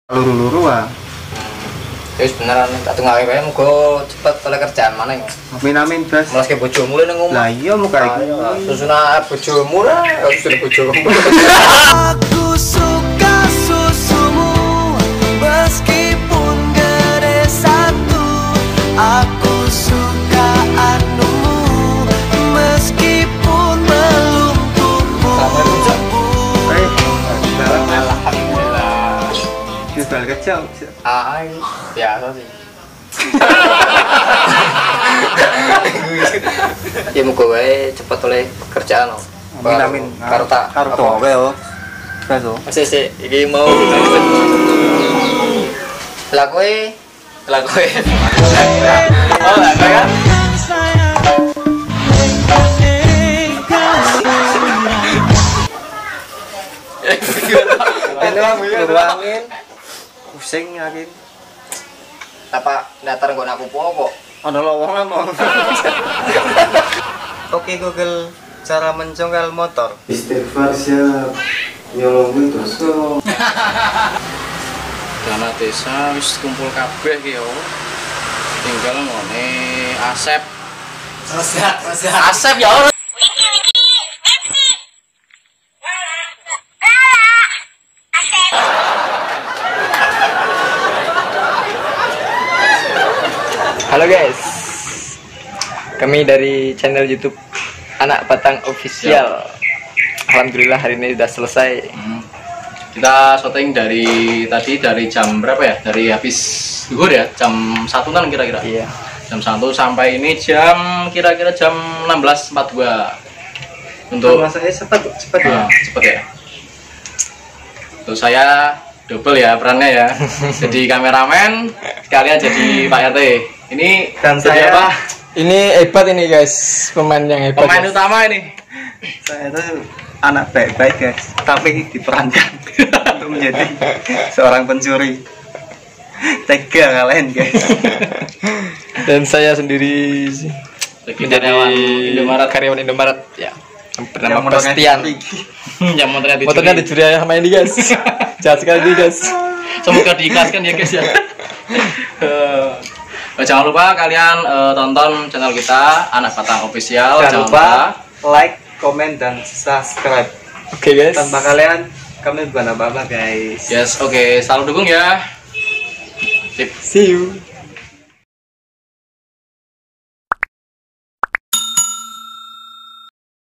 Luru-luru ah. Wis beneran tak tengah wae muga cepet oleh kerjaan maneh. Amin Bas. Malas ke bojomu le nang omah. Lah iya muka iki. Susuna bojomu lah, susuna bojomu. Aku suka susumu meskipun gede satu. Aku suka anumu meskipun belum tumbuh. Alhamdulillah. Jual kecil. Biasa sih. Ya muga wae cepet oleh pekerjaan. Amin. Karo tak karo to wae yo. Bas yo. Sik iki mau lah kowe Oh, lah kowe kan Angin. Pusing yakin. apa datar nggon aku apa? Ana lowongan mau. Oke Google, cara mencongkel motor. Istighfar siap. Nyolong terus. Dana desa wis kumpul kabeh ki yo. Tinggal ngene Asep. Asep ya Allah. Halo guys, kami dari channel YouTube Anak Batang Official. Alhamdulillah hari ini sudah selesai. Kita syuting dari jam berapa ya? Dari habis zuhur ya, jam 1-an kira-kira. Iya. Jam 1 sampai ini kira-kira jam 16.42. Untuk Masanya cepat ya. Cepet ya. Untuk saya double ya perannya ya. Jadi kameramen sekalian jadi Pak RT. Ini Dan jadi saya apa? Ini hebat ini guys, pemain yang hebat. Pemain utama ini. Saya itu anak baik-baik guys, tapi diperankan untuk menjadi seorang pencuri. Tega kalian guys. Dan saya sendiri menjadi karyawan Indomaret ya. Bernama Bastian. Yang Motornya dicuri ayah sama ini guys. Jahat sekali guys. Semoga diikhlaskan ya guys ya. Jangan lupa kalian tonton channel kita Anak Batang Official. Jangan lupa like, komen, dan subscribe. Oke guys. Tanpa kalian kami bukan apa-apa guys. Yes, oke. Selalu dukung ya. Sip. See you.